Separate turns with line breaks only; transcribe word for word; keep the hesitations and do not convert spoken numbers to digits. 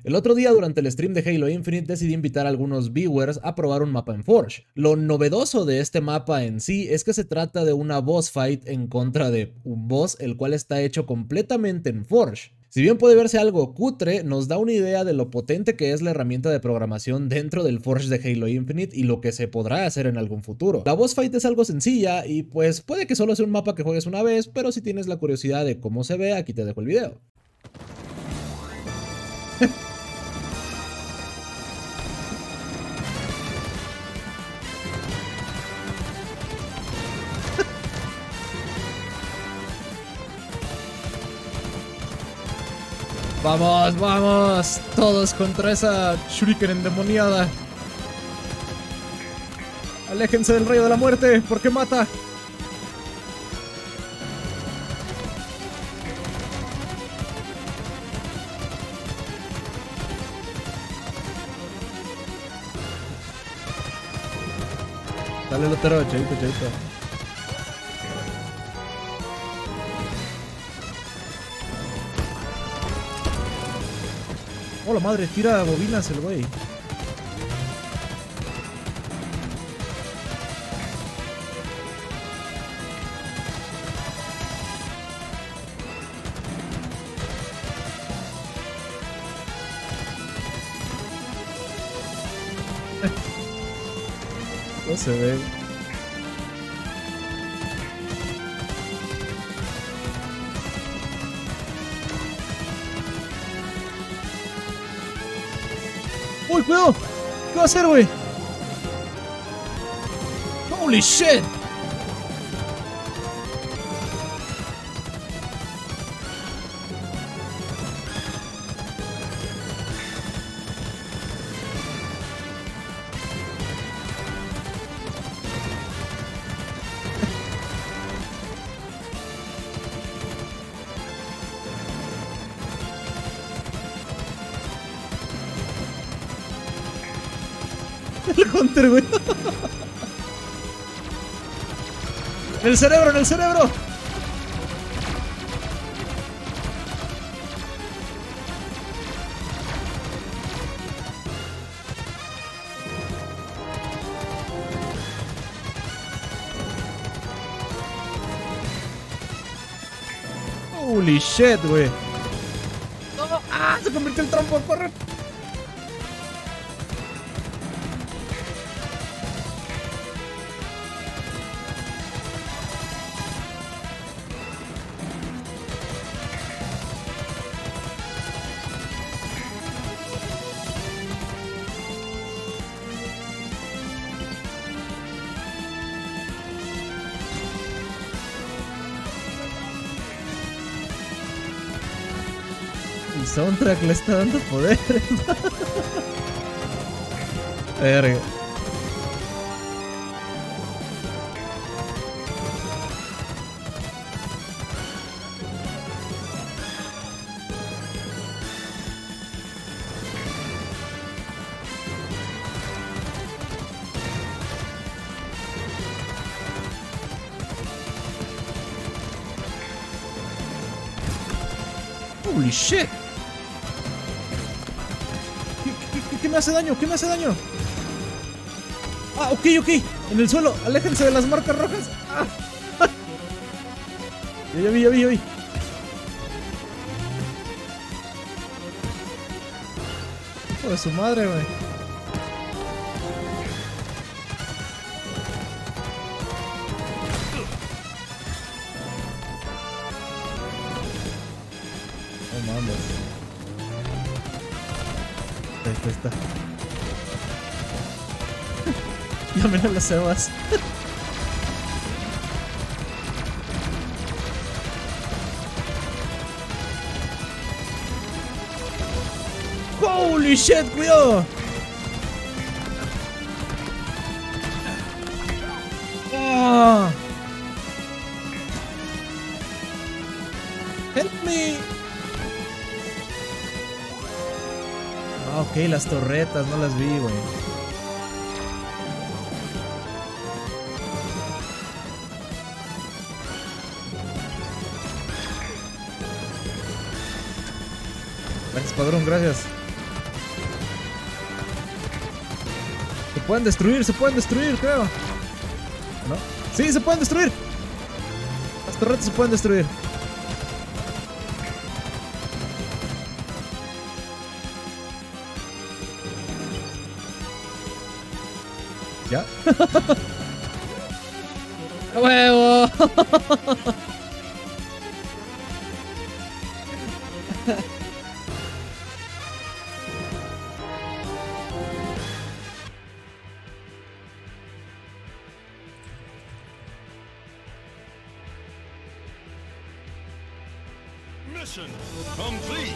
El otro día durante el stream de Halo Infinite decidí invitar a algunos viewers a probar un mapa en Forge. Lo novedoso de este mapa en sí es que se trata de una boss fight en contra de un boss el cual está hecho completamente en Forge. Si bien puede verse algo cutre, nos da una idea de lo potente que es la herramienta de programación dentro del Forge de Halo Infinite y lo que se podrá hacer en algún futuro. La boss fight es algo sencilla y pues puede que solo sea un mapa que juegues una vez, pero si tienes la curiosidad de cómo se ve, aquí te dejo el video. Vamos, vamos, todos contra esa shuriken endemoniada. Aléjense del rayo de la muerte, porque mata. Dale, Lotero, chavito, chavito. Oh, la madre, tira bobinas el güey. No se ve. ¡Uy, cuidado! ¿Qué va a hacer, güey? ¡Holy shit! El Hunter, güey. En el cerebro, en el cerebro. Holy shit, güey. No, ah, se convirtió en trompo, corre. El soundtrack le está dando poder. Verga. Holy shit. ¿Qué, qué, qué me hace daño? ¿Qué me hace daño? Ah, ok, ok. En el suelo. Aléjense de las marcas rojas. Ah. Ya, ya vi, ya vi, ya vi. Hijo de su madre, güey. No mames. Ahí está. Ya mira las cebas. Holy shit, cuidado. Oh. Help me. Ah, ok, las torretas, no las vi, güey. Gracias, padrón, gracias. pueden destruir, se pueden destruir, creo. ¿No? Sí, se pueden destruir. Las torretas se pueden destruir. ¿Ya? ¡A huevo!
Mission complete.